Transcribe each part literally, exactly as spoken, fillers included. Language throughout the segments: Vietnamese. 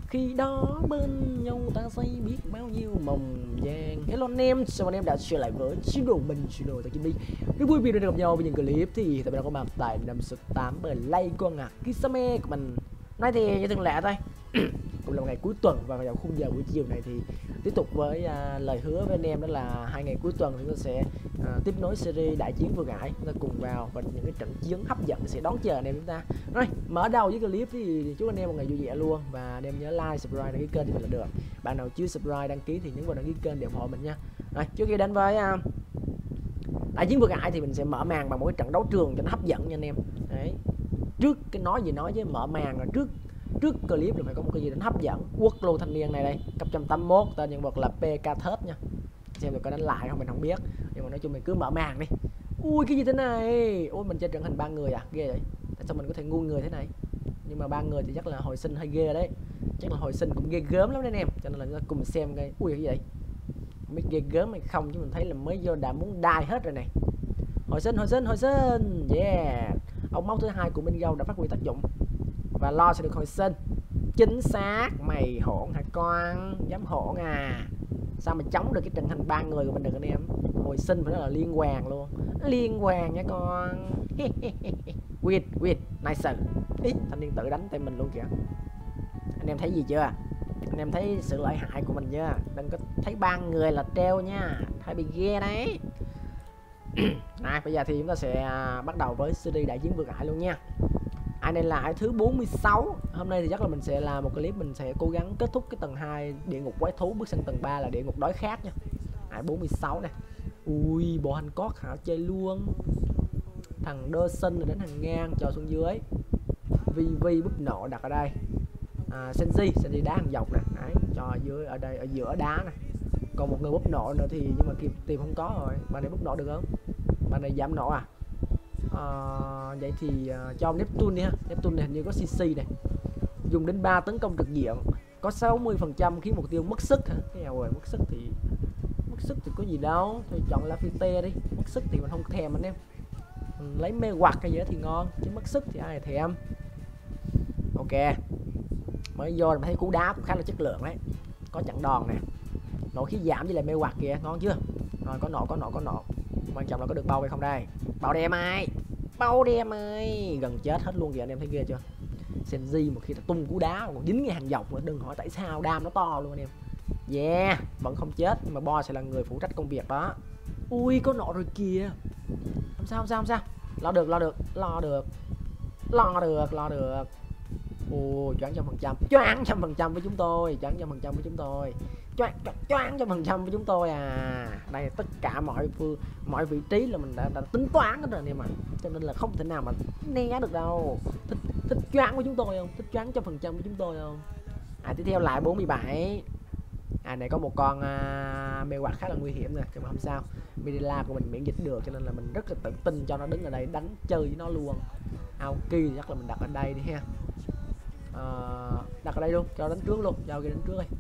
khi đó bên nhau ta say biết bao nhiêu mộng vàng. Hello anh em, chào anh em đã trở lại với chế độ mình chế độ tại đi. Rất vui vì được gặp nhau với những clip thì tụi mình đã có mặt tại năm số tám Play con ngạc Kisame của mình. Nay thì như thường lệ thôi. Cũng là một ngày cuối tuần và vào khung giờ buổi chiều này thì tiếp tục với uh, lời hứa với anh em đó là hai ngày cuối tuần chúng ta sẽ uh, tiếp nối series đại chiến vừa ngãi, chúng ta cùng vào và những cái trận chiến hấp dẫn sẽ đón chờ anh em chúng ta. Rồi mở đầu với clip thì chúc anh em một ngày vui vẻ luôn, và anh em nhớ like, subscribe, đăng ký kênh thì mình là được. Bạn nào chưa subscribe đăng ký thì nhấn vào đăng ký kênh để ủng hộ mình nha. Rồi trước khi đến với uh, đại chiến vừa ngãi thì mình sẽ mở màn bằng một cái trận đấu trường cho nó hấp dẫn nha anh em. Đấy, trước cái nói gì nói chứ mở màn rồi trước trước clip là phải có một cái gì đến hấp dẫn. Quốc lô thanh niên này đây cấp một trăm tám mươi mốt, tên nhân vật là pê ca thớt nha, xem được có đánh lại không mình không biết, nhưng mà nói chung mình cứ mở màn đi. Ui cái gì thế này, ui mình chơi trận hình ba người à, ghê vậy, tại sao mình có thể ngu người thế này. Nhưng mà ba người thì chắc là hồi sinh hơi ghê đấy, chắc là hồi sinh cũng ghê gớm lắm đấy anh em, cho nên là chúng ta cùng xem cái. Ui cái gì vậy, không biết ghê gớm hay không chứ mình thấy là mới vô đã muốn đai hết rồi này. Hồi sinh hồi sinh hồi sinh, yeah, ông máu thứ hai của Minh Gâu đã phát huy tác dụng và lo sẽ được hồi sinh. Chính xác, mày hỗn hả con, dám hỗn à, sao mà chống được cái trận hình ba người của mình được anh em. Hồi sinh phải nói là liên hoàn luôn, liên hoàn nha con. Quyệt quyệt nice. Ý thanh niên tự đánh tay mình luôn kìa. Anh em thấy gì chưa, anh em thấy sự lợi hại của mình chưa, đừng có thấy ba người là treo nha, thấy bị ghê đấy. Này bây giờ thì chúng ta sẽ bắt đầu với series đại chiến vừa ngãi luôn nha. Ai này là ai thứ bốn mươi sáu. Hôm nay thì chắc là mình sẽ làm một clip, mình sẽ cố gắng kết thúc cái tầng hai địa ngục quái thú, bước sang tầng ba là địa ngục đói khát nha. Ai bốn mươi sáu này. Ui bộ hành cốt hả, chơi luôn. Thằng đơ sinh rồi đến hàng ngang cho xuống dưới. Vi vi búp nộ đặt ở đây. À, Senji, Senji đá hàng dọc nè, đấy, cho ở dưới ở đây ở giữa đá này. Còn một người búp nộ nữa thì nhưng mà kịp tìm không có rồi. Bạn này búp nộ được không? Bạn này giảm nộ à? À, vậy thì uh, cho Neptune đi ha. Neptune này hình như có xê xê này, dùng đến ba tấn công trực diện, có sáu mươi phần trăm khiến mục tiêu mất sức hả? Cái nào rồi mất sức thì mất sức thì có gì đâu, thôi chọn Lafite đi. Mất sức thì mình không thèm anh em, mình lấy mê hoặc cái gì đó thì ngon, chứ mất sức thì ai thèm. Ok, mới vô mình thấy cú đá cũng khá là chất lượng đấy, có chặn đòn nè, nổ khí giảm với lại mê hoặc kìa, ngon chưa. Rồi có nổ có nổ có nổ, quan trọng là có được bao hay không đây. Bao đem ai, bao đem ai, gần chết hết luôn kìa anh em thấy ghê chưa. Senji một khi ta tung cú đá còn dính ngay hàng dọc nữa, đừng hỏi tại sao, đam nó to luôn anh em. Yeah, vẫn không chết nhưng mà Bo sẽ là người phụ trách công việc đó. Ui có nọ rồi kìa, không sao không sao không sao, lo được lo được lo được lo được lo được. Ồ choáng trăm phần trăm, choáng trăm phần trăm với chúng tôi, choáng trăm phần trăm với chúng tôi, choáng choáng trăm phần trăm với chúng tôi à. Đây tất cả mọi phương mọi vị trí là mình đã, đã tính toán hết rồi nè mà, cho nên là không thể nào mà né được đâu. Thích thích choáng với chúng tôi không, thích choáng trăm phần trăm với chúng tôi không. À tiếp theo lại bốn mươi bảy. À này có một con uh, mê hoặc khá là nguy hiểm nè, nhưng mà không sao, Midela của mình miễn dịch được cho nên là mình rất là tự tin cho nó đứng ở đây đánh chơi với nó luôn. Aoki thì chắc là mình đặt ở đây đi ha. Uh, đặt ở đây luôn, cho đánh trước luôn, cho Aoki đánh trước đi.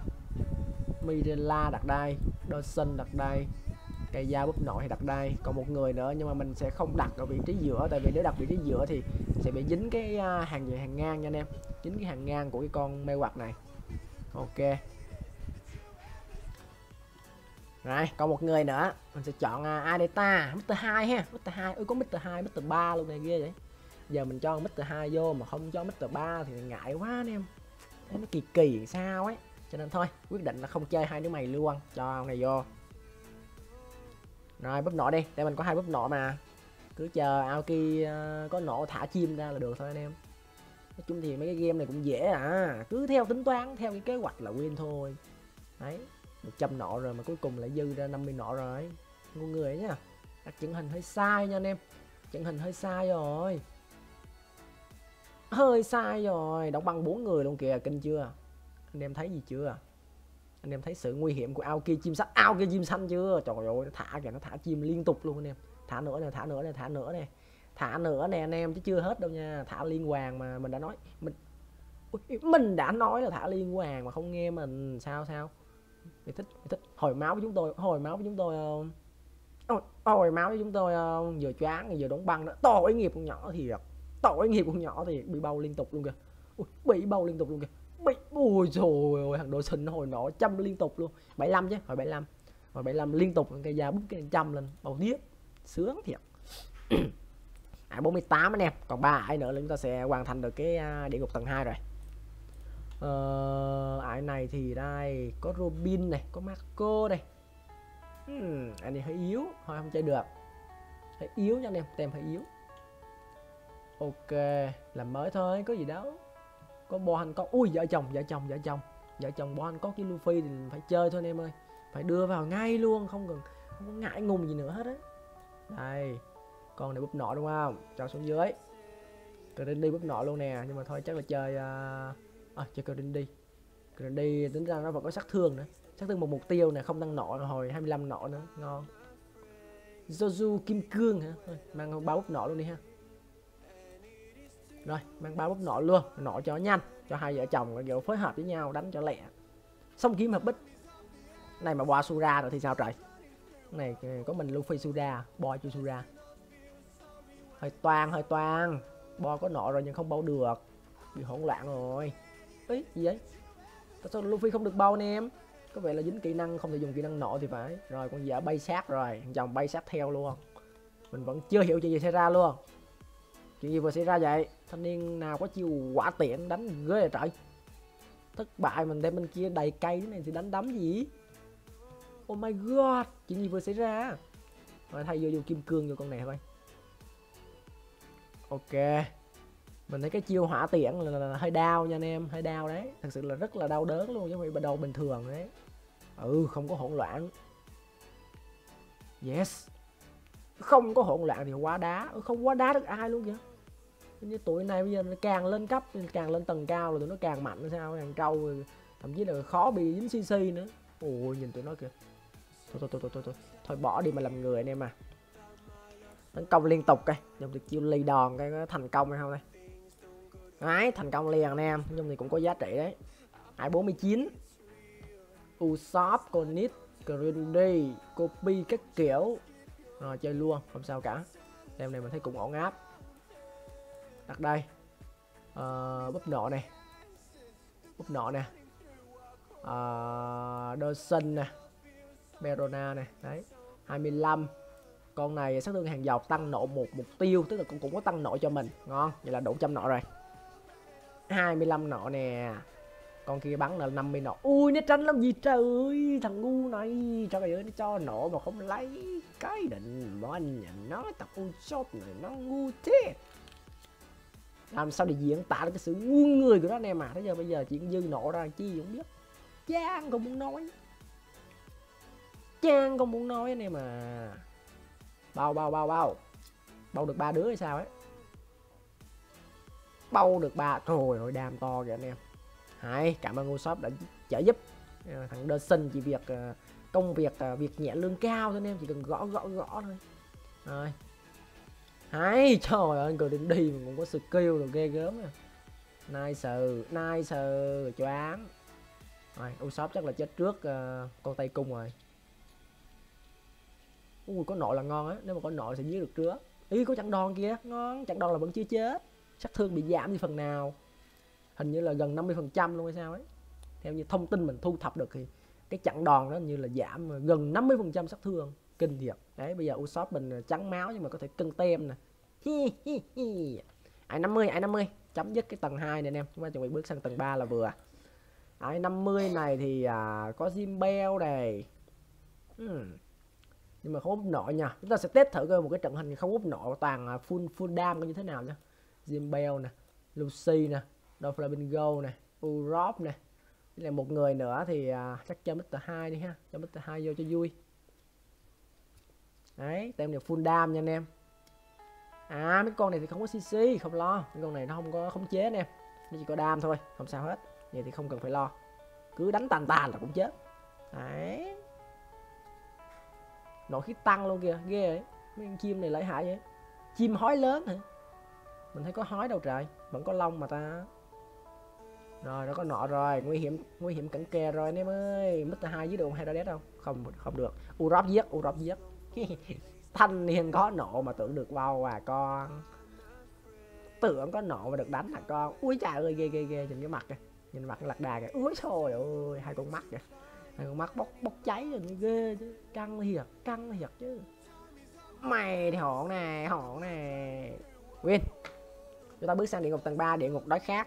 Midela đặt đây, Dawson đặt đây, cây dao búp nội thì đặt đây, còn một người nữa nhưng mà mình sẽ không đặt ở vị trí giữa, tại vì nếu đặt vị trí giữa thì sẽ bị dính cái uh, hàng hàng ngang nha anh em, dính cái hàng ngang của cái con mê hoặc này. Ok. Rồi, còn một người nữa, mình sẽ chọn uh, Adeta, mít tơ hai ha, mít tơ hai, ơi có mít tơ hai, mít tơ ba luôn này ghê vậy. Giờ mình cho mít tơ hai vô mà không cho mít tơ ba thì ngại quá anh em. Thấy nó kỳ kỳ sao ấy. Cho nên thôi, quyết định là không chơi hai đứa mày luôn, cho ông này vô. Rồi búp nọ đi, để mình có hai búp nọ mà. Cứ chờ Aoki uh, có nổ thả chim ra là được thôi anh em. Nói chung thì mấy cái game này cũng dễ à, cứ theo tính toán, theo cái kế hoạch là win thôi. Đấy, một trăm nọ rồi mà cuối cùng lại dư ra năm mươi nọ rồi. Ngu người nhá. Đặt trận hình hơi sai nha anh em. Trận hình hơi sai rồi. Hơi sai rồi, đóng băng bốn người luôn kìa, kinh chưa? Anh em thấy gì chưa? Anh em thấy sự nguy hiểm của Aoki chim xanh, Aoki chim xanh chưa? Trời ơi, nó thả kìa, nó thả chim liên tục luôn anh em. Thả nữa nè, thả nữa nè, thả nữa nè. Thả nữa nè anh em chứ chưa hết đâu nha. Thả liên hoàn mà mình đã nói, mình mình đã nói là thả liên hoàn mà không nghe mình. Sao sao? Mày thích, mày thích hồi máu với chúng tôi, hồi máu với chúng tôi không? Ôi, hồi máu với chúng tôi không? Vừa choáng vừa đóng băng đó. Tội nghiệp con nhỏ thiệt. Tội nghiệp con nhỏ thì bị bâu liên tục luôn kìa. Ui, bị bâu liên tục luôn kìa. Bị Ôi trời ơi, thằng đồ xinh nó hồi nổ trăm liên tục luôn. bảy mươi lăm chứ, hồi bảy mươi lăm. Hồi bảy mươi lăm liên tục cái da bút cái trăm lên, bao tiếp. Sướng thiệt. Ải bốn mươi tám anh em, còn ba ải nữa là chúng ta sẽ hoàn thành được cái địa ngục tầng hai rồi. Ờ, ải này thì đây có Robin này, có Marco đây. Hmm, anh này hơi yếu, thôi không chơi được. Hơi yếu nha anh em, tem hơi yếu. Ok, làm mới thôi, có gì đâu. Có Bo Hancock, ui vợ chồng, vợ chồng, vợ chồng, vợ chồng Bo Hancock với Luffy thì phải chơi thôi anh em ơi, phải đưa vào ngay luôn, không cần không có ngại ngùng gì nữa hết á. Đây, con này búp nọ đúng không? Cho xuống dưới. Grandy búp nọ luôn nè, nhưng mà thôi chắc là chơi uh... à, chơi Grandy. Grandy tính ra nó vẫn có sát thương nữa, sát thương một mục tiêu nè, không tăng nọ hồi hai mươi lăm nọ nữa, ngon. Joju kim cương hả? Thôi, mang ba búp nọ luôn đi ha. Rồi, mang ba búp nọ luôn, nọ cho nhanh, cho hai vợ chồng kiểu phối hợp với nhau đánh cho lẹ. Xong kiếm hợp bích. Này mà Boa Sura rồi thì sao trời? Này có mình Luffy Sura, Boa chưa Sura. Hơi toan, hơi toan. Boa có nọ rồi nhưng không bao được. Bị hỗn loạn rồi. Ý, gì vậy? Tại sao Luffy không được bao anh em? Có vẻ là dính kỹ năng, không thể dùng kỹ năng nọ thì phải. Rồi con vợ bay sát rồi, chồng bay sát theo luôn. Mình vẫn chưa hiểu chuyện gì xảy ra luôn. Chuyện gì vừa xảy ra vậy? Thanh niên nào có chiêu quả tiện đánh ghê vậy trời. Thất bại mình đem bên kia đầy cây thế này thì đánh đấm gì? Oh my god, chuyện gì vừa xảy ra? Rồi thay vô vô kim cương vô con này thôi. Ok. Mình thấy cái chiêu hỏa tiễn là, là, là hơi đau nha anh em, hơi đau đấy. Thật sự là rất là đau đớn luôn chứ không phải bắt đầu bình thường đấy. Ừ, không có hỗn loạn. Yes. Không có hỗn loạn thì quá đá, không quá đá được ai luôn kìa. Như tụi này bây giờ nó càng lên cấp, càng lên tầng cao là tụi nó càng mạnh sao, càng trâu, thậm chí là khó bị dính xê xê nữa. Ôi nhìn tụi nó kìa. Thôi thôi thôi thôi thôi thôi, thôi bỏ đi mà làm người anh em à. Tấn công liên tục coi, dùng được chiêu ly đòn cái có thành công hay không đây. Đấy, thành công liền anh em, nhưng thì cũng có giá trị đấy. Hai bốn mươi chín. Usopp, Konit, Grandy, copy các kiểu. Rồi chơi luôn, không sao cả. Em này mình thấy cũng ổn áp. Đặt đây. Uh, búp nọ này. Búp nọ nè. Uh, Dawson nè. Berona nè, đấy. hai mươi lăm. Con này sát thương hàng dọc tăng nộ một mục tiêu, tức là cũng cũng có tăng nộ cho mình. Ngon, vậy là đủ trăm nọ rồi. hai mươi lăm nọ nè. Con kia bắn là năm mươi nọ. Ui nó tranh làm gì trời, thằng ngu này. Trời ơi nó cho nổ mà không lấy. Cái định mà anh nhận nó tập Usopp này nó ngu thế. Làm sao để diễn tả được cái sự ngu người của nó anh em à. Thế giờ bây giờ chuyện dư nổ ra chi cũng biết. Chang không muốn nói. Chang không muốn nói anh em à. Bao bao bao bao. Bao được ba đứa hay sao ấy. Bao được ba. Trời ơi đam to kìa anh em. Hay, cảm ơn Usopp đã trợ giúp. Thằng Dawson chỉ việc công việc việc nhẹ lương cao thôi anh em, chỉ cần gõ gõ gõ thôi. Rồi. Hay, trời ơi cười định đi mà cũng có skill rồi ghê gớm à. Nice, nice, choáng. Rồi, Usopp chắc là chết trước uh, con tay cung rồi. Ui có nộ là ngon á, nếu mà có nộ sẽ giết được trước. Ý có chặn đòn kia, ngon, chặn đòn là vẫn chưa chết. Sát thương bị giảm đi phần nào. Hình như là gần năm mươi phần trăm luôn hay sao ấy. Theo như thông tin mình thu thập được thì cái chặn đòn đó như là giảm gần năm mươi phần trăm sát thương. Kinh thiệt. Đấy bây giờ Usopp mình trắng máu nhưng mà có thể cân tem nè. Ai năm mươi, ai năm mươi. Chấm dứt cái tầng hai này anh em. Chúng ta chuẩn bị bước sang tầng ba là vừa. Ai năm mươi này thì à, có Jinbei này. Hmm. Nhưng mà không úp nọ nha. Chúng ta sẽ test thử coi một cái trận hình không úp nọ toàn full full dam như thế nào nha. Jinbei nè, Lucy nè, Doflamingo nè, Usopp nè. Đây là một người nữa thì à, chắc cho mít tơ hai đi ha, cho mít tơ hai vô cho vui. Đấy, tem này full dam nha anh em. À mấy con này thì không có xê xê, không lo. Mấy con này nó không có khống chế anh em. Nó chỉ có đam thôi, không sao hết. Vậy thì không cần phải lo. Cứ đánh tàn tàn là cũng chết. Đấy. Nộ khí tăng luôn kìa, ghê ấy. Mấy con chim này lợi hại vậy. Chim hói lớn hả? Mình thấy có hói đâu trời, vẫn có lông mà ta. Rồi nó có nọ rồi, nguy hiểm nguy hiểm cận kề rồi anh em ơi. mít tơ hai với được Hades không? Không không được. Usopp giết, Usopp giết. Thanh niên có nộ mà tưởng được bao à con. Tưởng có nộ mà được đánh hả con. Ui trời ơi ghê ghê ghê, nhìn cái mặt kìa. Nhìn mặt lạc đà kìa, ôi trời ơi, hai con mắt kìa, hai con mắt bốc bốc cháy rồi, ghê chứ, căng thiệt, căng thiệt chứ. Mày thì hỗn nè, hỗn nè. Win. Chúng ta bước sang địa ngục tầng ba, địa ngục đói khát.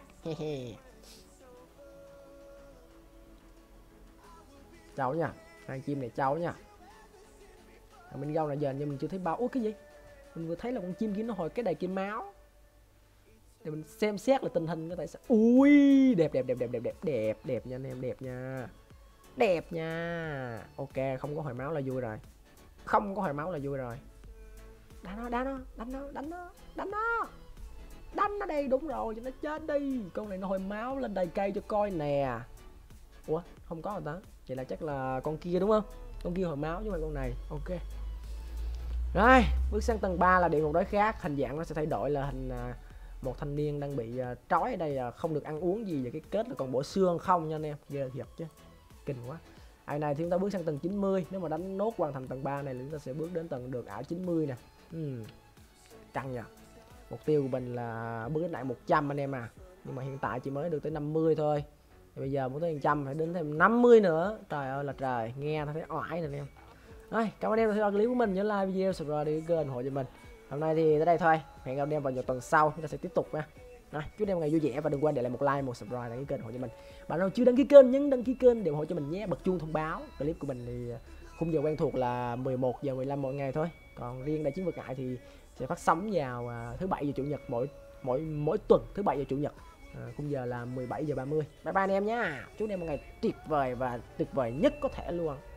Cháu nha, hai chim này cháu nha. À, mình gâu là giờ nhưng mình chưa thấy bao. Ủa cái gì? Mình vừa thấy là con chim kia nó hồi cái đầy kim máu. Để mình xem xét là tình hình có tại sao. Ui, đẹp đẹp đẹp đẹp đẹp đẹp đẹp đẹp nha anh em, đẹp nha. Đẹp nha. Ok, không có hồi máu là vui rồi. Không có hồi máu là vui rồi. Đánh nó, đánh nó, đánh nó, đánh nó, đánh nó. Đánh nó đi, đúng rồi, cho nó chết đi. Con này nó hồi máu lên đầy cây cho coi nè. Ủa, không có rồi ta. Vậy là chắc là con kia đúng không? Con kia hồi máu chứ không phải con này. Ok. Rồi, bước sang tầng ba là địa ngục đói khát. Hình dạng nó sẽ thay đổi là hình uh, một thanh niên đang bị uh, trói ở đây, uh, không được ăn uống gì, và cái kết là còn bộ xương không nha anh em. Ghê thiệt chứ. Kinh quá. Ai này thì chúng ta bước sang tầng chín mươi. Nếu mà đánh nốt hoàn thành tầng ba này thì chúng ta sẽ bước đến tầng được ảo chín mươi nè. uhm. Căng nha. Mục tiêu của mình là bước đến lại một trăm anh em à. Nhưng mà hiện tại chỉ mới được tới năm mươi thôi. Thì bây giờ muốn tới một trăm phải đến thêm năm mươi nữa. Trời ơi là trời, nghe thấy oải nè anh em. Rồi, cảm ơn em đã theo dõi clip của mình, nhớ like video, subscribe để kênh ủng hộ cho mình. Hôm nay thì tới đây thôi. Hẹn gặp em vào nhiều tuần sau, chúng ta sẽ tiếp tục nha. Rồi, chúc em ngày vui vẻ và đừng quên để lại một like, một subscribe đăng ký kênh ủng hộ cho mình. Bạn nào chưa đăng ký kênh nhấn đăng ký kênh để ủng hộ cho mình nhé, bật chuông thông báo. Clip của mình thì khung giờ quen thuộc là mười một giờ mười lăm mỗi ngày thôi. Còn riêng đại chiến vượt ngại thì sẽ phát sóng vào thứ bảy và chủ nhật mỗi mỗi mỗi tuần, thứ bảy và chủ nhật. À, khung giờ là mười bảy giờ ba mươi. Bye bye anh em nhá. Chúc em một ngày tuyệt vời và tuyệt vời nhất có thể luôn.